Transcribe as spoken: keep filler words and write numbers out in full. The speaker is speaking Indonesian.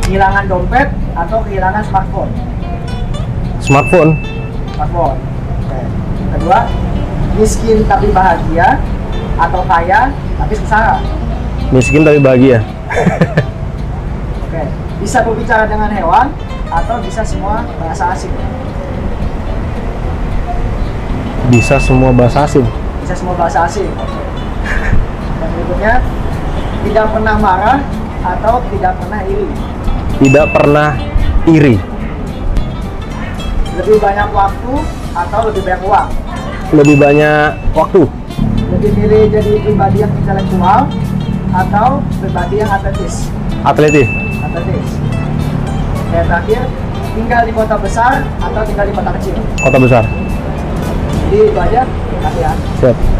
kehilangan dompet atau kehilangan smartphone? Smartphone. Smartphone. Oke. Kedua, miskin tapi bahagia atau kaya tapi susah? Miskin tapi bahagia. Oke. Bisa berbicara dengan hewan atau bisa semua bahasa asing? Bisa semua bahasa asing. Bisa semua bahasa asing. Oke. Dan berikutnya, tidak pernah marah atau tidak pernah iri? Tidak pernah iri. Lebih banyak waktu atau lebih banyak uang? Lebih banyak waktu. Lebih milih jadi pribadi yang intelektual atau pribadi yang atletis? Atletis. Atletis. Dan terakhir, tinggal di kota besar atau tinggal di kota kecil? Kota besar. Jadi itu aja. Terima kasih ya. Siap.